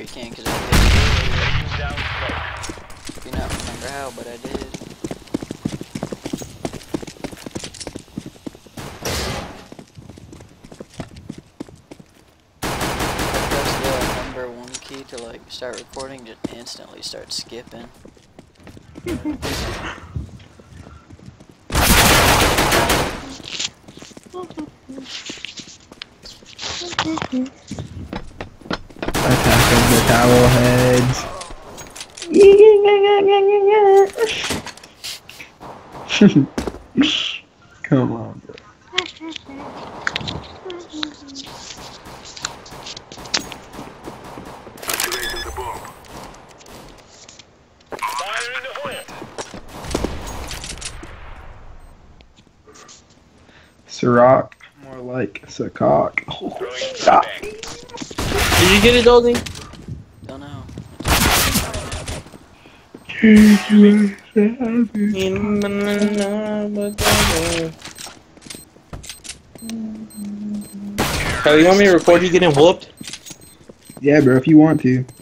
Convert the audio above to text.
can, because I did. Do not remember how, but I did. Press the number 1 key to like start recording, just instantly start skipping. Attacking the towel heads. Come on, bro. Activating the bomb. Fire in the hole. Ciroc, more like Sakak. Oh, Throwing stop. flashbang. Did you get it, Dolly? Don't know. Hell, you want me to record you getting whooped? Yeah, bro, if you want to.